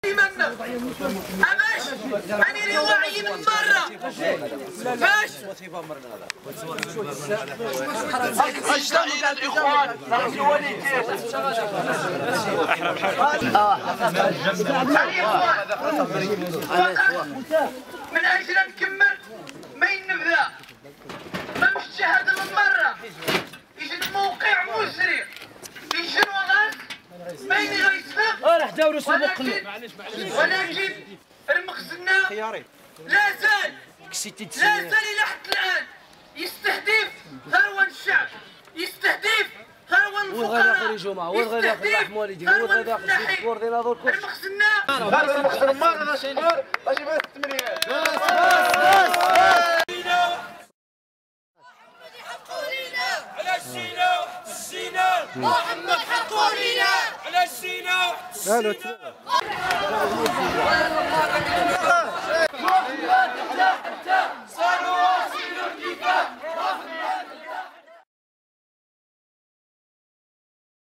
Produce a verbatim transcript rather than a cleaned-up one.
منا أماش أنا وعي من مرة فاش أجتمع الإخوان رأسي ولي كيف من أجل نكمل ما ينبذا ما مش شهادة من مرة يجي الموقع مسري يجي الوغاز ما ينغيسنا ولكن ولكن المخزنة لا زال لا زال إلى حد الآن يستهدف ثروة الشعب يستهدف ثروة الفقراء يستهدف ثروة الفلاحين المخزنة هذا المخزن ما هذا شهر أجي بس الثمانينات على السينا السينا محمد حقه لينا على السينا السينا